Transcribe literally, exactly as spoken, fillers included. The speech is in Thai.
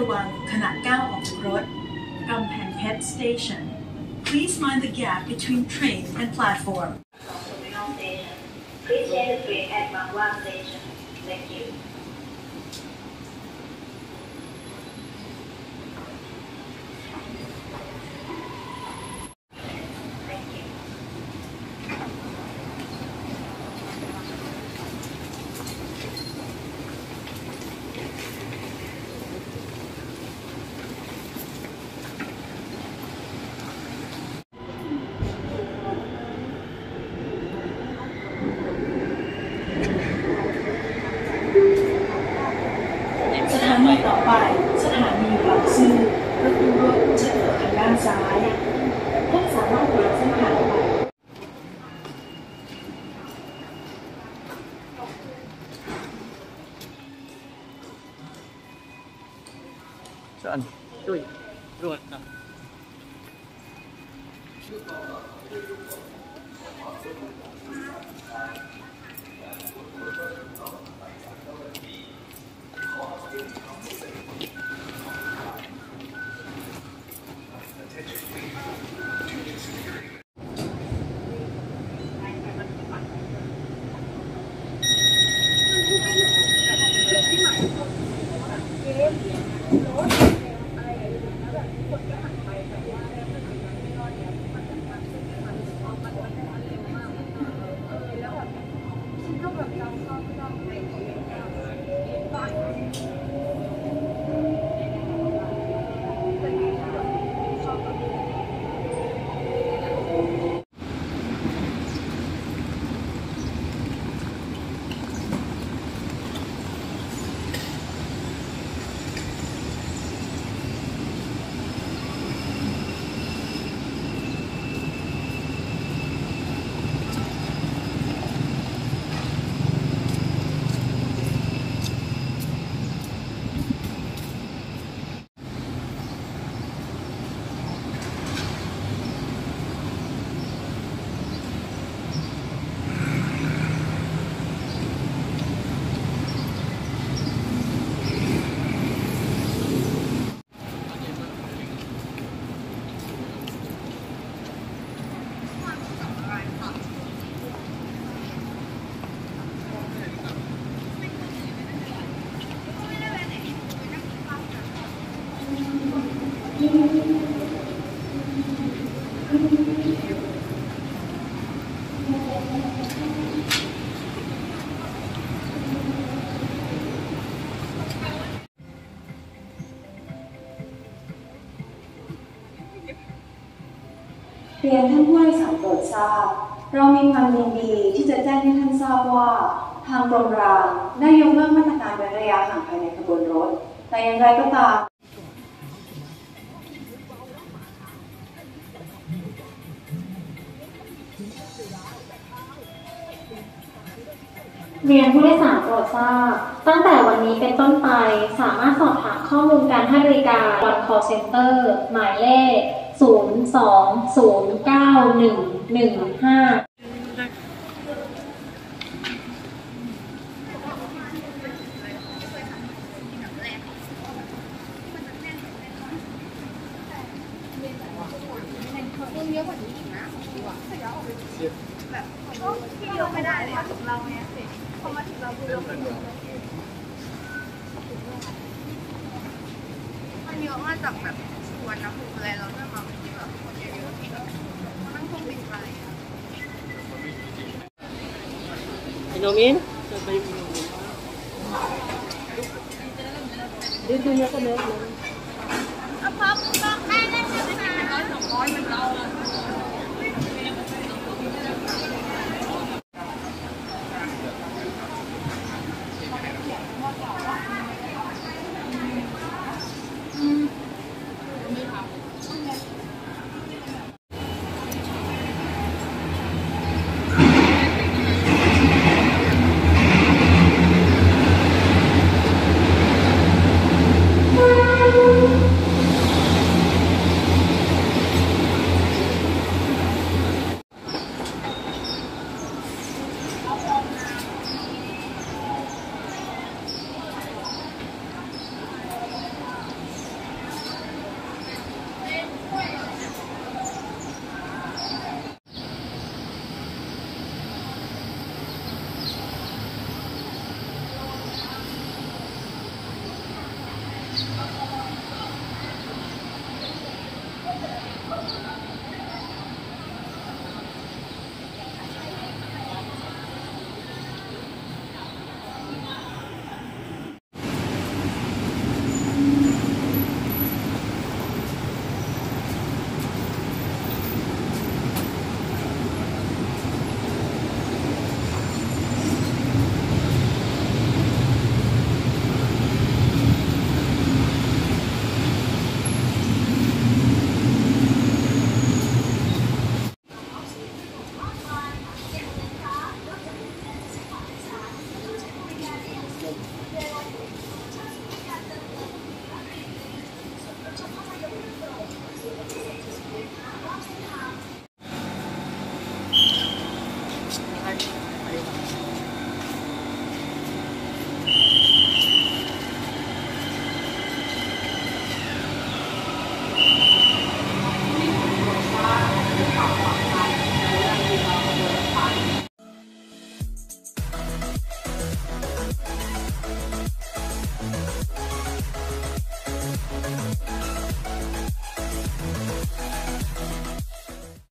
ระวังขณะก้าวออกจากรถกำแพงเพชร Station Please mind the gap between train and platform Please change the train at Bangwa Station. Thank you. สถานีต่อไปสถานีบางซื่อรถตู้รถจะเปิดทางด้านซ้ายท่านสามารถเปลี่ยนเส้นทางไป Saan? Uy, ruwet na. เรียนท่านผู้โดยสารโปรดทราบเรามีความยินดีที่จะแจ้งให้ท่านทราบว่าทางกรมรางได้ยกเลิกมาตรการเว้นระยะห่างภายในขบวนรถแต่อย่างไรก็ตามเรียนผู้โดยสารโปรดทราบตั้งแต่วันนี้เป็นต้นไปสามารถสอบถามข้อมูลการให้บริการ One Call Center หมายเลข ศูนย์ สอง ศูนย์ เก้า หนึ่ง หนึ่ง ห้าเยอะกว่านี้อีกนะดีกว่าแบบที่เยอะไม่ได้เลยของเราเนี่ยพอมาถึงเราดูเราเป็นมันเยอะมากจากแบบสวนนะภูมิอะไรเราจะมาที่แบบคนเยอะๆนั่งเครื่องบินไป Inumin? Sabay mo inumin. Dito niya ka meron. Apa, apa, kailan na ba? Songร้อยมันเรา